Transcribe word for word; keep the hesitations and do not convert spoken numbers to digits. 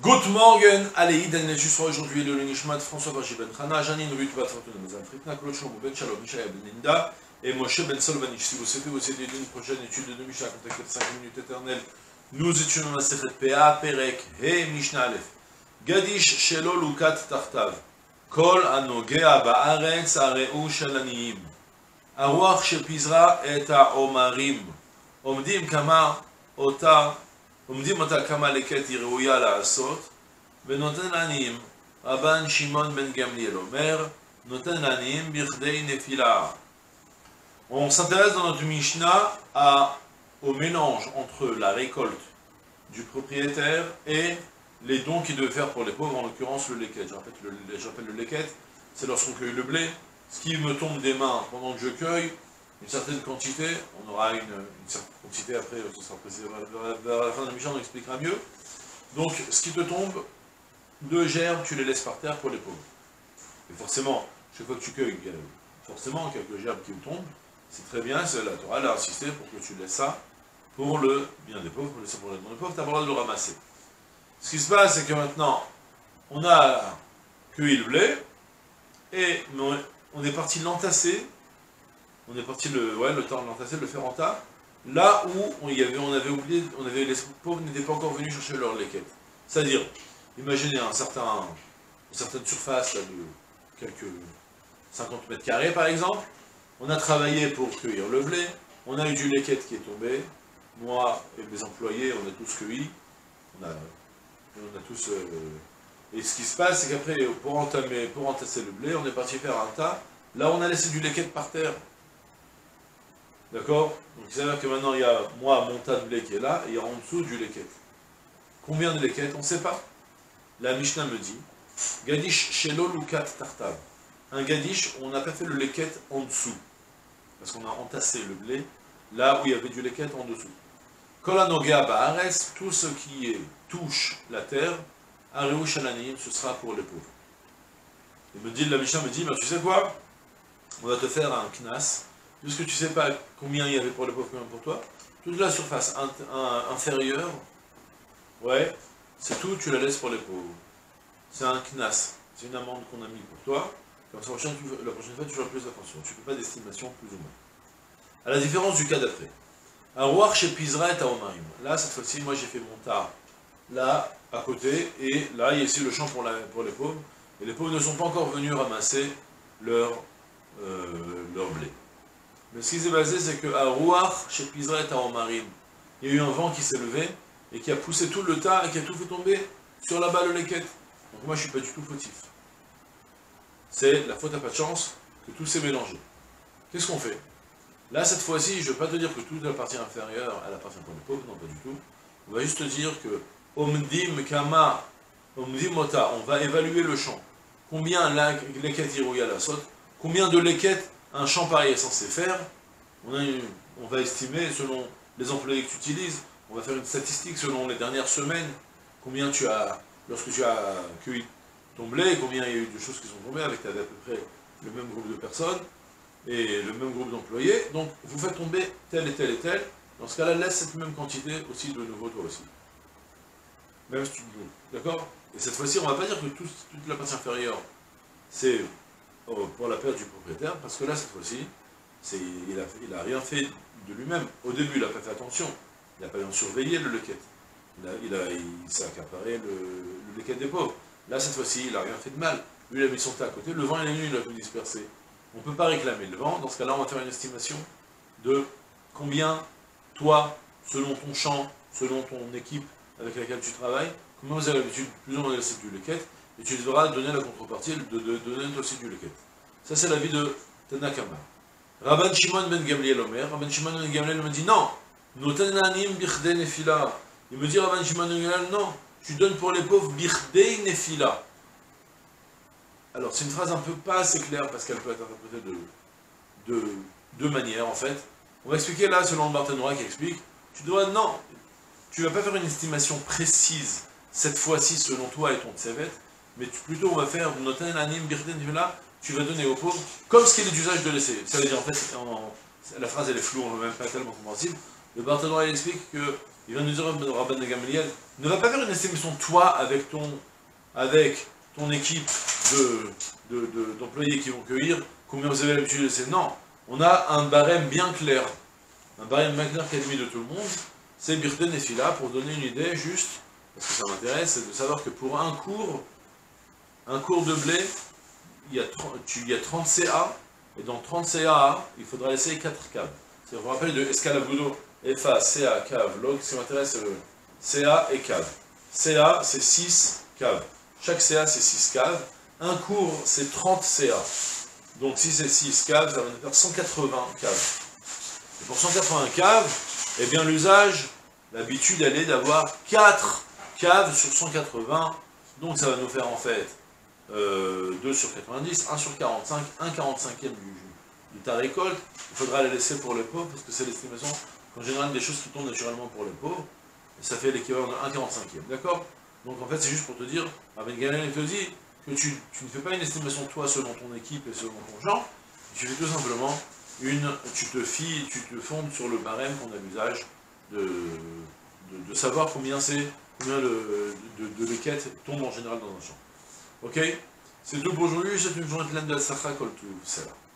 Good morning, allez, Idan Lejus, aujourd'hui le Nishmat, François Vachi Ben Chana, Janine Ruth Batratun Mazan Fritna, Claude Shlomo Ben Shalom, Mishaïa Ben Linda, et Moshe Ben Solvanish. Si vous souhaitez vous aider d'une prochaine étude de Mishnah, contactez cinq minutes éternelles. Nous étudions la Sechet P A, Perek, He Mishnah Aleph. Gadish Shelo Lukat Tartav, Kol Anogea Baaretz Areu Shalaniim, Aruach Shepizra et Omarim, Omdim Kama Ota. עומדים אותה כמה לקט היא ראויה לעשות, ונותן לעניים, רבן שמעון בן גמליאל אומר, נותן לעניים בכדי נפילה. On s'intéresse dans notre Mishnah à, au mélange entre la récolte du propriétaire et les dons qu'il devait faire pour les pauvres, en l'occurrence le leket. Je rappelle le, je le leket, c'est lorsqu'on cueille le blé. Ce qui me tombe des mains pendant que je cueille, une certaine quantité, on aura une, une certaine quantité après, ce sera précisé vers la fin de la mission, on expliquera mieux. Donc, ce qui te tombe, deux gerbes, tu les laisses par terre pour les pauvres. Et forcément, chaque fois que tu cueilles, il y a forcément quelques gerbes qui tombent, c'est très bien, c'est la Torah l'a insisté pour que tu laisses ça pour le bien des pauvres, pour laisser pour le bien des pauvres, tu as pas le droit de le ramasser. Ce qui se passe, c'est que maintenant, on a cueilli le blé, et on est parti l'entasser. On est parti le, ouais, le temps de l'entasser, de le faire en tas, là où on, y avait, on avait oublié, on avait, les pauvres n'étaient pas encore venus chercher leur leket. C'est-à-dire, imaginez un certain, une certaine surface là, de quelques cinquante mètres carrés par exemple, on a travaillé pour cueillir le blé, on a eu du leket qui est tombé, moi et mes employés, on a tous cueilli, on a, on a tous... Euh, et ce qui se passe, c'est qu'après, pour entamer, pour entasser le blé, on est parti faire un tas, là on a laissé du leket par terre. D'accord? Donc c'est-à-dire que maintenant il y a moi mon tas de blé qui est là, et il y a en dessous du leket. Combien de leket? On ne sait pas. La Mishnah me dit, Gadish Shelo Lukat Tartav. Un Gadish, on n'a pas fait le leket en dessous. Parce qu'on a entassé le blé, là où il y avait du leket en dessous. Kol Anogea Baaretz, tout ce qui est, touche la terre, Areu Shalaniim, ce sera pour les pauvres. Il me dit, la Mishnah me dit, ben, tu sais quoi? On va te faire un knas. Puisque tu ne sais pas combien il y avait pour les pauvres, combien pour toi, toute la surface in, in, inférieure, ouais, c'est tout, tu la laisses pour les pauvres. C'est un knas, c'est une amende qu'on a mis pour toi, comme ça, la prochaine, la prochaine fois, tu feras plus attention, tu ne fais pas d'estimation plus ou moins. À la différence du cas d'après, un roi chez Pizra et Taomarim. Là, cette fois-ci, moi j'ai fait mon tas, là, à côté, et là, il y a ici le champ pour, la, pour les pauvres, et les pauvres ne sont pas encore venus ramasser leur, euh, leur blé. Mais ce qui s'est passé, c'est qu'à Rouach, chez Pizra et Taomarim, il y a eu un vent qui s'est levé et qui a poussé tout le tas et qui a tout fait tomber sur la balle le leket. Donc moi, je ne suis pas du tout fautif. C'est la faute à pas de chance que tout s'est mélangé. Qu'est-ce qu'on fait? Là, cette fois-ci, je ne vais pas te dire que toute la partie inférieure, elle appartient pour les pauvres, non, pas du tout. On va juste te dire que Omdim Kama, Omdim Mota, on va évaluer le champ. Combien leket irouya la saute? Combien de leket un champ pareil est censé faire? on, a une, on va estimer selon les employés que tu utilises, on va faire une statistique selon les dernières semaines, combien tu as, lorsque tu as cueilli ton blé, combien il y a eu de choses qui sont tombées, avec à peu près le même groupe de personnes, et le même groupe d'employés, donc vous faites tomber tel et tel et tel, dans ce cas-là, laisse cette même quantité aussi de nouveau toi aussi. Même si tu te doutes, d'accord? Et cette fois-ci, on ne va pas dire que tout, toute la partie inférieure, c'est pour la perte du propriétaire, parce que là, cette fois-ci, il n'a rien fait de lui-même. Au début, il n'a pas fait attention, il n'a pas bien surveillé le leket. Il, a, il, a, il s'est accaparé le, le leket des pauvres. Là, cette fois-ci, il n'a rien fait de mal. Lui, il a mis son tas à côté, le vent il est venu, il a tout dispersé. On ne peut pas réclamer le vent, dans ce cas-là, on va faire une estimation de combien, toi, selon ton champ, selon ton équipe avec laquelle tu travailles, combien vous avez l'habitude plus ou moins de laisser du leket, et tu devras donner la contrepartie de, de, de donner aussi du leket. Ça, c'est l'avis de Tanakama. Rabban Shimon ben Gamliel Omer, Rabban Shimon ben Gamliel me dit non, noten lanim birhdei nefila. Il me dit Rabban Shimon ben Gamliel, non, tu donnes pour les pauvres birhdei nefila. Alors, c'est une phrase un peu pas assez claire parce qu'elle peut être interprétée de deux de manières en fait. On va expliquer là, selon le Barthénois qui explique, tu dois, non, tu ne vas pas faire une estimation précise cette fois-ci selon toi et ton tsevet, mais tu, plutôt on va faire noten lanim birhdei nefila. Tu vas donner aux pauvres, comme ce qu'il est d'usage de laisser. Ça veut dire, en fait, en, la phrase elle est floue, on ne veut même pas tellement compréhensible. Le Barthénois explique que il vient de nous dire, Rabban Gamliel, ne va pas faire une estimation toi avec ton, avec ton équipe de, de, de, d'employés qui vont cueillir, combien vous avez l'habitude de laisser. Non, on a un barème bien clair, un barème bien clair qui est admis de tout le monde, c'est Birten et Fila, pour donner une idée juste, parce que ça m'intéresse, c'est de savoir que pour un cours, un cours de blé, il y a trente, tu, il y a trente C A, et dans trente C A, il faudra laisser quatre caves. Je vous rappelle de Escalabudo, F A, C A, cave, log, ce qui m'intéresse, c'est le C A et cave. C A, c'est six caves. Chaque C A, c'est six caves. Un cours, c'est trente C A. Donc si c'est six caves, ça va nous faire cent quatre-vingts caves. Et pour cent quatre-vingts caves, eh bien l'usage, l'habitude, elle est d'avoir quatre caves sur cent quatre-vingts. Donc ça va nous faire en fait euh, deux sur quatre-vingt-dix, un sur quarante-cinq, un quarante-cinquième du, de ta récolte. Il faudra les laisser pour les pauvres, parce que c'est l'estimation qu'en général des choses qui tombent naturellement pour les pauvres. Et ça fait l'équivalent de un quarante-cinquième. D'accord? Donc en fait, c'est juste pour te dire, avec Galen te dit que tu, tu ne fais pas une estimation toi selon ton équipe et selon ton genre, tu fais tout simplement une, tu te fies, tu te fondes sur le barème qu'on a l'usage de, de, de savoir combien c'est, combien le, de, de l'équette tombe en général dans un champ. Ok? C'est tout pour aujourd'hui, c'est une journée pleine de Sacha Koltou, c'est là.